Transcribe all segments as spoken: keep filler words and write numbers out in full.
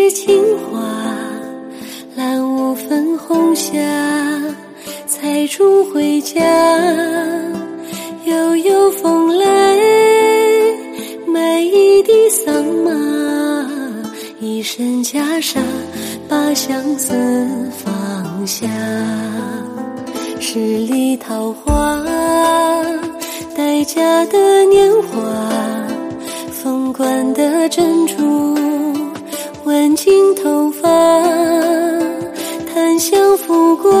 是情花，蓝雾粉红霞，采竹回家，悠悠风来，买一地桑麻，一身袈裟，把相思放下。十里桃花，待嫁的年华，凤冠的珍珠，挽进头发，檀香拂过，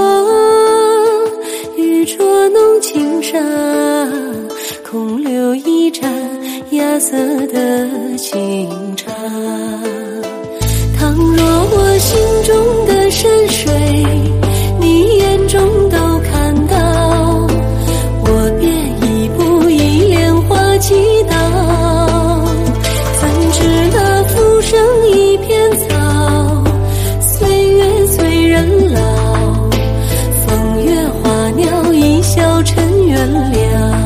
玉镯弄轻纱，空留一盏芽色的清茶。倘若我心中的山水，你眼中都看到，我便一步一莲花祈祷。怎知那浮生一片草，岁月催人老，风月花鸟一笑尘缘了。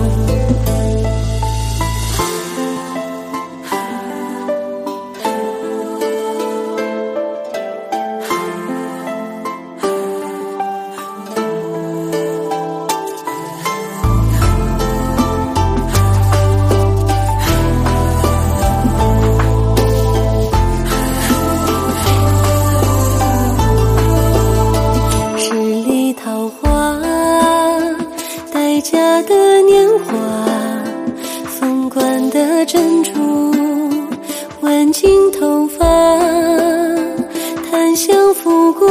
家的年华，凤冠的珍珠，挽进头发，檀香拂过，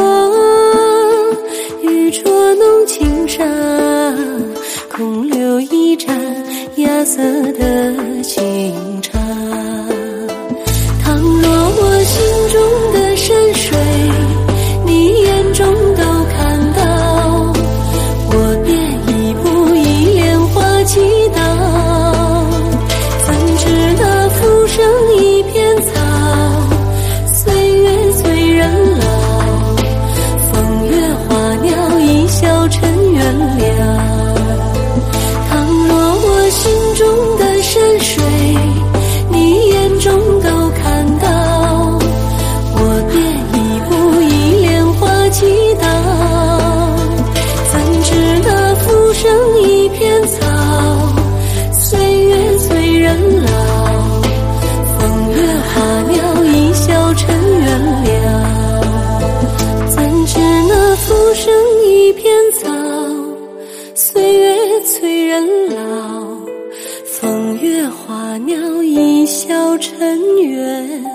玉镯弄轻纱，空留一盏芽色的清茶。倘若我心中的山水，你眼中都看到，我便祈祷。怎知那浮生一片草，岁月催人老，风月花鸟一笑尘缘了。倘若我心中的山水，你眼中都看到，我便一步一莲花祈祷。怎知那浮生一片草，浮生一片草，岁月催人老，风月花鸟一笑尘缘。